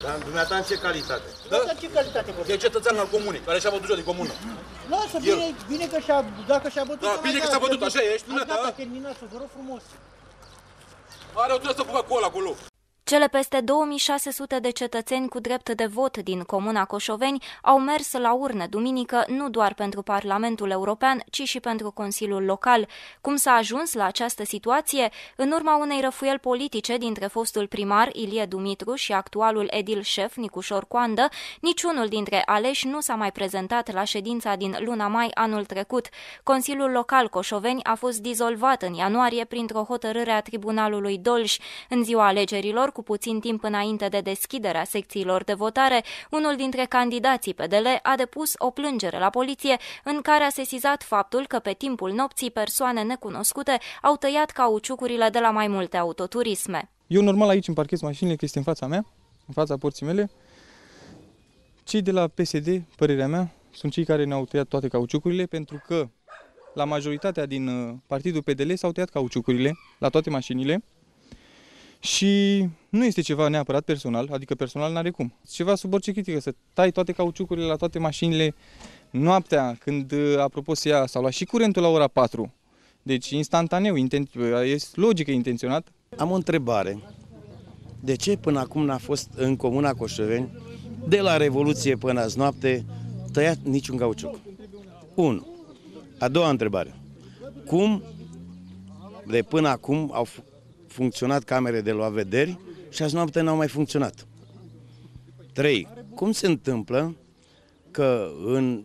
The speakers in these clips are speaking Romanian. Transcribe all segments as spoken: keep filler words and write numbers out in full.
Dar dumneata în ce calitate? Da? În ce calitate vorbim? E cetățean al comunei, care și-a bătut joc de comună. Lasă, bine, bine că și-a, dacă și-a bătut... Da, bine că și-a bătut, așa ești, dumneata. Gata, terminați-o, vă rog frumos. Are o trebuie să Coca-Cola acolo. Cele peste două mii șase sute de cetățeni cu drept de vot din comuna Coșoveni au mers la urne duminică nu doar pentru Parlamentul European, ci și pentru Consiliul Local. Cum s-a ajuns la această situație? În urma unei răfuieli politice dintre fostul primar Ilie Dumitru și actualul edil șef Nicușor Coandă, niciunul dintre aleși nu s-a mai prezentat la ședința din luna mai anul trecut. Consiliul Local Coșoveni a fost dizolvat în ianuarie printr-o hotărâre a Tribunalului Dolj. În ziua alegerilor, cu puțin timp înainte de deschiderea secțiilor de votare, unul dintre candidații P D L a depus o plângere la poliție în care a sesizat faptul că pe timpul nopții persoane necunoscute au tăiat cauciucurile de la mai multe autoturisme. Eu normal aici îmi parchez mașinile, că este în fața mea, în fața porții mele. Cei de la P S D, părerea mea, sunt cei care ne-au tăiat toate cauciucurile, pentru că la majoritatea din partidul P D L s-au tăiat cauciucurile la toate mașinile. Și nu este ceva neapărat personal, adică personal n-are cum. Ceva sub orice critică, să tai toate cauciucurile la toate mașinile noaptea, când, apropo, se ia, s-au luat și curentul la ora patru. Deci, instantaneu, este logică intenționat. Am o întrebare. De ce până acum n-a fost în comuna Coșoveni, de la Revoluție până azi noapte, tăiat niciun cauciuc? unu. A doua întrebare. Cum de până acum au funcționat camere de luat vederi și azi noapte n-au mai funcționat? trei. Cum se întâmplă că în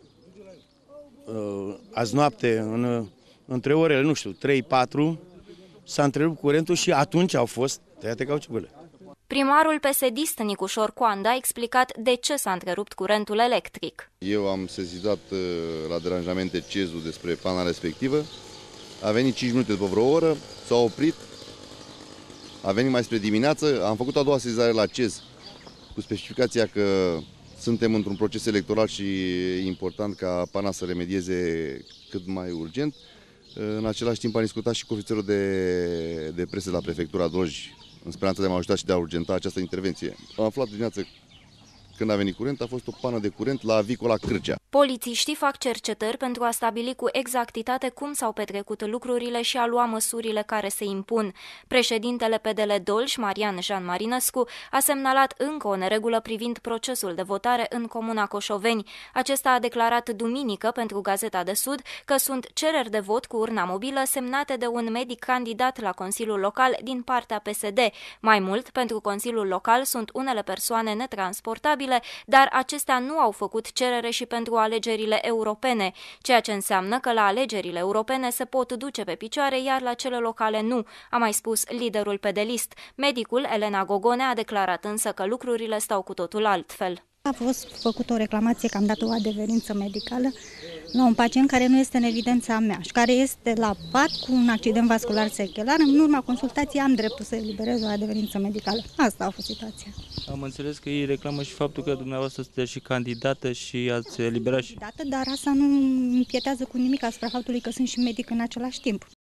uh, azi noapte, în, între orele, nu știu, trei patru, s-a întrerupt curentul și atunci au fost tăiate cauciucurile? Primarul P S D-ist Nicușor Coandă a explicat de ce s-a întrerupt curentul electric. Eu am sesizat uh, la deranjamente C E Z-ul despre pana respectivă. A venit cinci minute după vreo oră, s-a oprit. A venit mai spre dimineață, am făcut a doua sesizare la C E Z cu specificația că suntem într-un proces electoral și e important ca pana să remedieze cât mai urgent. În același timp am discutat și cu ofițerul de, de presă la prefectura Dolj, în speranța de a mă ajuta și de a urgenta această intervenție. Am aflat dimineață când a venit curent, a fost o pană de curent la Vicola Cârcea. Polițiștii fac cercetări pentru a stabili cu exactitate cum s-au petrecut lucrurile și a lua măsurile care se impun. Președintele P D L Dolj, Marian Jean Marinescu, a semnalat încă o neregulă privind procesul de votare în comuna Coșoveni. Acesta a declarat duminică pentru Gazeta de Sud că sunt cereri de vot cu urna mobilă semnate de un medic candidat la Consiliul Local din partea P S D. Mai mult, pentru Consiliul Local sunt unele persoane netransportabile, dar acestea nu au făcut cerere și pentru alegerile europene, ceea ce înseamnă că la alegerile europene se pot duce pe picioare, iar la cele locale nu, a mai spus liderul pedelist. Medicul Elena Gogone a declarat însă că lucrurile stau cu totul altfel. A fost făcută o reclamație că am dat o adeverință medicală la un pacient care nu este în evidența mea și care este la pat cu un accident vascular sechelar. În urma consultației am dreptul să eliberez o adeverință medicală. Asta a fost situația. Am înțeles că ei reclamă și faptul că dumneavoastră sunteți și candidată și ați eliberat și... Candidată, dar asta nu împietează cu nimic asupra faptului că sunt și medic în același timp.